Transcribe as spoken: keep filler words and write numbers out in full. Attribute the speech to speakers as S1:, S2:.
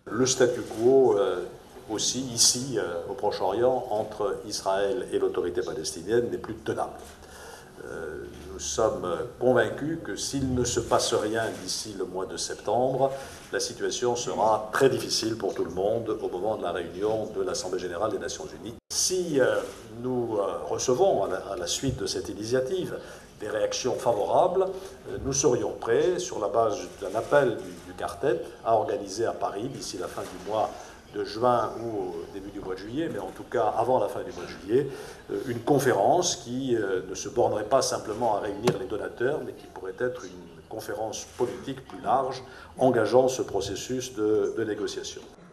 S1: Le statu quo euh, aussi ici euh, au Proche-Orient entre Israël et l'autorité palestinienne n'est plus tenable. Euh, nous sommes convaincus que s'il ne se passe rien d'ici le mois de septembre, la situation sera très difficile pour tout le monde au moment de la réunion de l'Assemblée générale des Nations unies. Si euh, nous euh, recevons à la, à la suite de cette initiative des réactions favorables, euh, nous serions prêts, sur la base d'un appel du, du quartet, à organiser à Paris d'ici la fin du mois de juin ou au début du mois de juillet, mais en tout cas avant la fin du mois de juillet, une conférence qui ne se bornerait pas simplement à réunir les donateurs, mais qui pourrait être une conférence politique plus large, engageant ce processus de, de négociation.